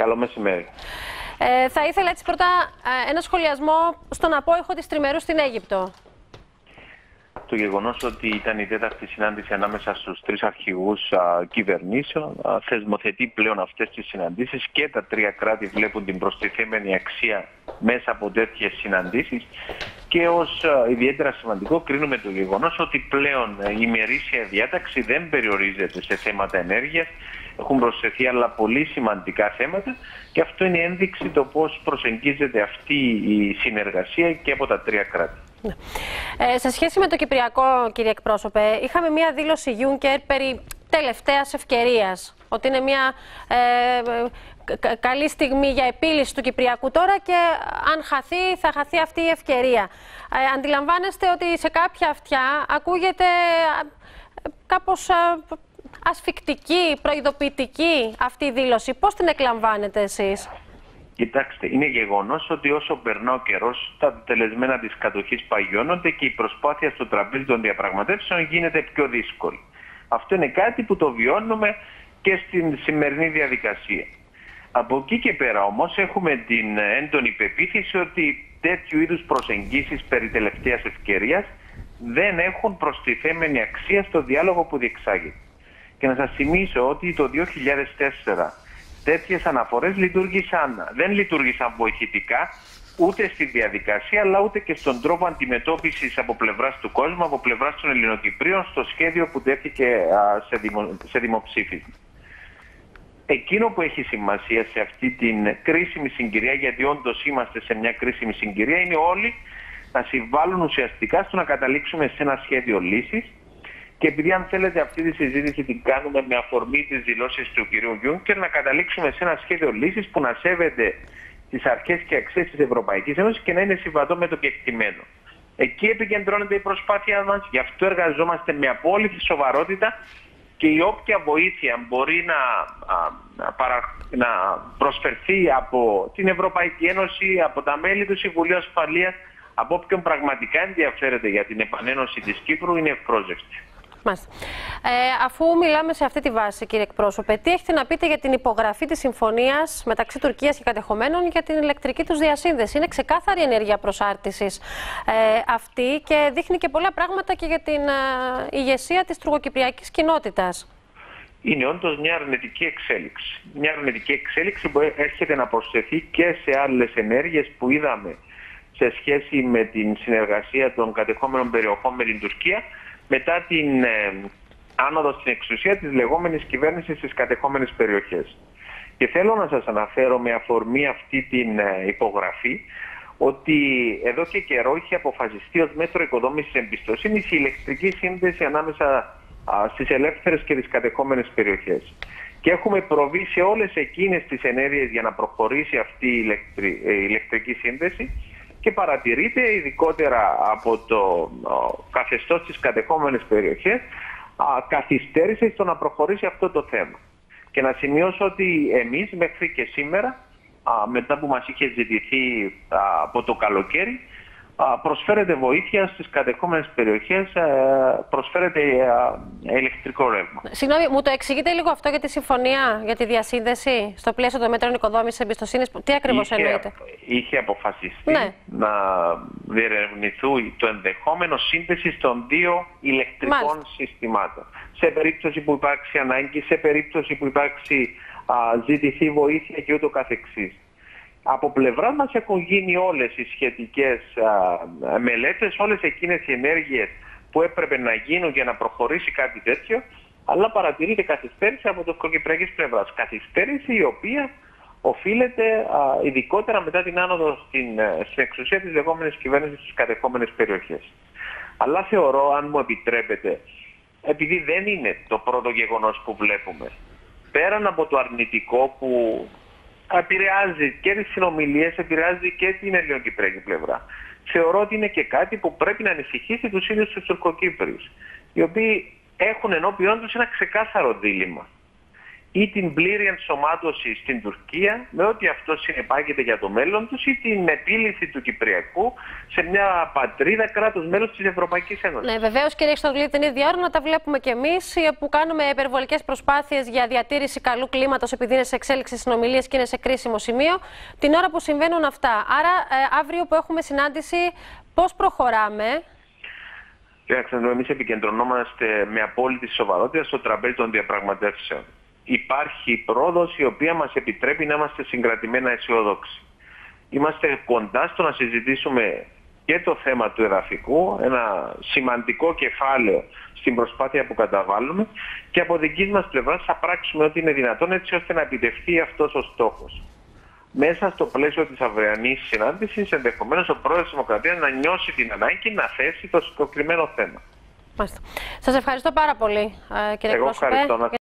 Καλό μεσημέρι. Θα ήθελα έτσι πρώτα ένα σχολιασμό στον απόϊχο της τριμερούς στην Αίγυπτο. Το γεγονός ότι ήταν η τέταρτη συνάντηση ανάμεσα στους τρεις αρχηγούς κυβερνήσεων θεσμοθετεί πλέον αυτές τις συναντήσεις και τα τρία κράτη βλέπουν την προστιθέμενη αξία μέσα από τέτοιες συναντήσεις και ως ιδιαίτερα σημαντικό κρίνουμε το γεγονός ότι πλέον η ημερήσια διάταξη δεν περιορίζεται σε θέματα ενέργειας. Έχουν προσθεθεί άλλα πολύ σημαντικά θέματα και αυτό είναι ένδειξη το πώς προσεγγίζεται αυτή η συνεργασία και από τα τρία κράτη. Σε σχέση με το Κυπριακό, κύριε εκπρόσωπε, είχαμε μία δήλωση Juncker περί τελευταίας ευκαιρίας, ότι είναι μία καλή στιγμή για επίλυση του Κυπριακού τώρα και αν χαθεί, θα χαθεί αυτή η ευκαιρία. Αντιλαμβάνεστε ότι σε κάποια αυτιά ακούγεται κάπως ασφικτική, προειδοποιητική αυτή η δήλωση. Πώς την εκλαμβάνετε εσείς? Κοιτάξτε, είναι γεγονός ότι όσο περνά ο καιρός, τα αποτελεσμένα της κατοχής παγιώνονται και η προσπάθεια στο τραπέζι των διαπραγματεύσεων γίνεται πιο δύσκολη. Αυτό είναι κάτι που το βιώνουμε και στην σημερινή διαδικασία. Από εκεί και πέρα όμως έχουμε την έντονη πεποίθηση ότι τέτοιου είδους προσεγγίσεις περί τελευταίας ευκαιρίας δεν έχουν προστιθέμενη αξία στο διάλογο που διεξάγεται. Και να σας θυμίσω ότι το 2004 τέτοιες αναφορές δεν λειτουργήσαν βοηθητικά ούτε στη διαδικασία αλλά ούτε και στον τρόπο αντιμετώπισης από πλευράς του κόσμου, από πλευράς των Ελληνοκυπρίων στο σχέδιο που τέθηκε σε δημοψήφισμα. Εκείνο που έχει σημασία σε αυτή την κρίσιμη συγκυρία, γιατί όντως είμαστε σε μια κρίσιμη συγκυρία, είναι όλοι να συμβάλλουν ουσιαστικά στο να καταλήξουμε σε ένα σχέδιο λύσης. Και επειδή αν θέλετε αυτή τη συζήτηση την κάνουμε με αφορμή τις δηλώσεις του κ. Juncker, να καταλήξουμε σε ένα σχέδιο λύσης που να σέβεται τις αρχές και αξίες της Ευρωπαϊκής Ένωσης και να είναι συμβατό με το κεκτημένο. Εκεί επικεντρώνεται η προσπάθεια μας, γι' αυτό εργαζόμαστε με απόλυτη σοβαρότητα και η όποια βοήθεια μπορεί να προσφερθεί από την Ευρωπαϊκή Ένωση, από τα μέλη του Συμβουλίου Ασφαλείας, από όποιον πραγματικά ενδιαφέρεται για την επανένωση της Κύπρου, είναι ευπρόσδεκτη. Αφού μιλάμε σε αυτή τη βάση, κύριε εκπρόσωπε, τι έχετε να πείτε για την υπογραφή της συμφωνίας μεταξύ Τουρκίας και κατεχομένων για την ηλεκτρική τους διασύνδεση? Είναι ξεκάθαρη ενέργεια προσάρτησης αυτή και δείχνει και πολλά πράγματα και για την ηγεσία της τουρκοκυπριακής κοινότητας. Είναι όντως μια αρνητική εξέλιξη. Μια αρνητική εξέλιξη που έρχεται να προσθεθεί και σε άλλες ενέργειες που είδαμε σε σχέση με την συνεργασία των κατεχόμενων περιοχών με την Τουρκία μετά την άνοδο στην εξουσία της λεγόμενης κυβέρνησης στις κατεχόμενες περιοχές. Και θέλω να σας αναφέρω με αφορμή αυτή την υπογραφή ότι εδώ και καιρό είχε αποφασιστεί ως μέτρο οικοδόμησης εμπιστοσύνης η ηλεκτρική σύνδεση ανάμεσα στις ελεύθερες και τις κατεχόμενες περιοχές. Και έχουμε προβεί σε όλες εκείνες τις ενέργειες για να προχωρήσει αυτή η ηλεκτρική σύνδεση και παρατηρείται ειδικότερα από το καθεστώς στις κατεχόμενες περιοχές καθυστέρησε στο να προχωρήσει αυτό το θέμα. Και να σημειώσω ότι εμείς μέχρι και σήμερα, μετά που μας είχε ζητηθεί από το καλοκαίρι, προσφέρεται βοήθεια στις κατεχόμενες περιοχές, προσφέρεται ηλεκτρικό ρεύμα. Συγγνώμη, μου το εξηγείτε λίγο αυτό για τη συμφωνία, για τη διασύνδεση στο πλαίσιο των μέτρων οικοδόμησης εμπιστοσύνης? Τι ακριβώς εννοείται? Είχε αποφασιστεί να διερευνηθεί το ενδεχόμενο σύνδεσης των δύο ηλεκτρικών συστημάτων. Σε περίπτωση που υπάρξει ανάγκη, σε περίπτωση που υπάρξει ζητηθεί βοήθεια και ούτω καθεξής. Από πλευρά μας έχουν γίνει όλες οι σχετικές μελέτες, όλες εκείνες οι ενέργειες που έπρεπε να γίνουν για να προχωρήσει κάτι τέτοιο, αλλά παρατηρείται καθυστέρηση από το τουρκοκυπριακής πλευράς. Καθυστέρηση η οποία οφείλεται ειδικότερα μετά την άνοδο στην εξουσία της λεγόμενης κυβέρνησης στις κατεχόμενες περιοχές. Αλλά θεωρώ, αν μου επιτρέπετε, επειδή δεν είναι το πρώτο γεγονός που βλέπουμε, πέραν από το αρνητικό που επηρεάζει και τις συνομιλίες, επηρεάζει και την ελληνοκυπριακή πλευρά, θεωρώ ότι είναι και κάτι που πρέπει να ανησυχήσει τους ίδιους τους Τουρκοκύπριους, οι οποίοι έχουν ενώπιον τους ένα ξεκάθαρο δίλημμα. ή την πλήρη ενσωμάτωση στην Τουρκία με ό,τι αυτό συνεπάγεται για το μέλλον τους ή την επίλυση του Κυπριακού σε μια πατρίδα κράτος μέλος της Ευρωπαϊκής Ένωσης. Ναι, βεβαίως, κύριε Χριστοδουλίδη, την ίδια ώρα να τα βλέπουμε κι εμείς που κάνουμε υπερβολικές προσπάθειες για διατήρηση καλού κλίματος επειδή είναι σε εξέλιξη συνομιλίες και είναι σε κρίσιμο σημείο, την ώρα που συμβαίνουν αυτά. Άρα, αύριο που έχουμε συνάντηση, πώς προχωράμε? Κοιτάξτε, εμείς επικεντρωνόμαστε με απόλυτη σοβαρότητα στο τραπέζι των διαπραγματεύσεων. Υπάρχει πρόοδος η οποία μας επιτρέπει να είμαστε συγκρατημένα αισιόδοξοι. Είμαστε κοντά στο να συζητήσουμε και το θέμα του εδαφικού, ένα σημαντικό κεφάλαιο στην προσπάθεια που καταβάλουμε, και από δική μας πλευρά θα πράξουμε ό,τι είναι δυνατόν έτσι ώστε να επιτευχθεί αυτός ο στόχος. Μέσα στο πλαίσιο της αυριανής συνάντησης, ενδεχομένως ο πρόεδρος της Δημοκρατίας να νιώσει την ανάγκη να θέσει το συγκεκριμένο θέμα. Σας ευχαριστώ πάρα πολύ, κύριε Πρόσωπε.